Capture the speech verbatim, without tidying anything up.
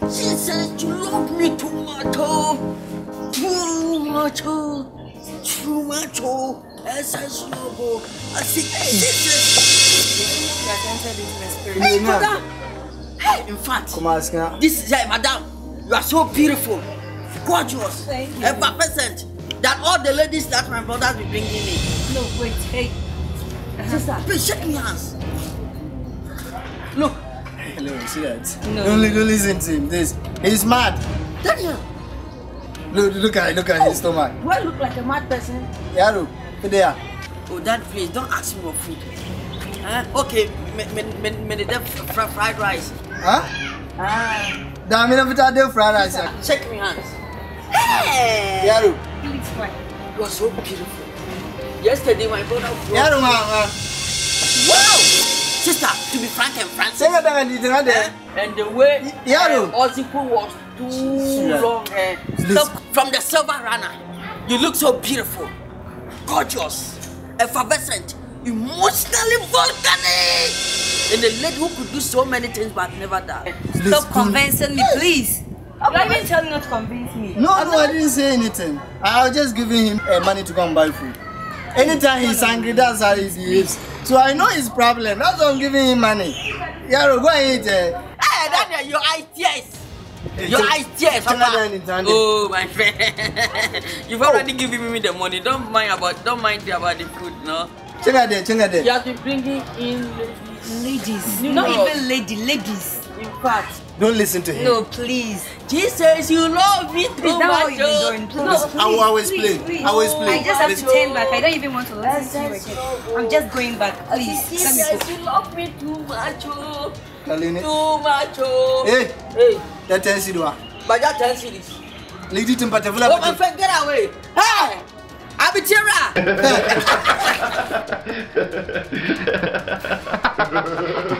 She says you love me too much, oh. Too much, oh. Too much, oh. I says you I see, hey, madam. Hey, in fact, this is, hey, madam, you are so beautiful, gorgeous, and magnificent. That all the ladies that my brothers will bring in me. No, wait, hey. Uh-huh. Sister, please shake me hands. Look. Hello, see that? No. Don't, don't listen to him. This, he's mad. Daniel. Look, look at, look at oh, his stomach. Do I look like a mad person? Yeah, look, there. Oh, Dad, please don't ask me for food. Huh? Okay, me, me, me, me the fr fried rice. Huh? Ah. Damn, me never tried the fried rice. Shake me hands. Hey. Yeah, look. Please, why? You are so beautiful. Yesterday, my brother. Yeah, look, man. Wow! Sister, to be frank and frank. Say that and you know that. And the way yeah, look. Ozzy was too long. Uh, so from the silver runner, you look so beautiful, gorgeous, effervescent, emotionally volcanic. And the lady who could do so many things but never die. Stop convincing me, please. You don't even tell me not to convince me. No, no, I didn't say anything. I was just giving him uh, money to come buy food. Anytime he's angry, that's how he behaves. So I know his problem. That's why I'm giving him money. Yaro, go and eat. Uh, hey, Daniel, your eyes tears. Your eyes tears. Oh, my friend. You've already oh. given me the money. Don't mind about. Don't mind about the food, no. Check out there. Check out there. You have to bring in ladies. Not even lady, ladies. In fact. Don't listen to him. No, please. She says you love me too much. No, please, I will always play. Please. I always play. I just have to turn back. I don't even want to listen to you again. I'm just going back. Please. She says you love me too much. Oh. Kalini. Too much. Oh. Hey. Hey. That tells you what. But that tells you this. Lady Timpa Tevula. Oh, my friend, get away. Hey. Abitira.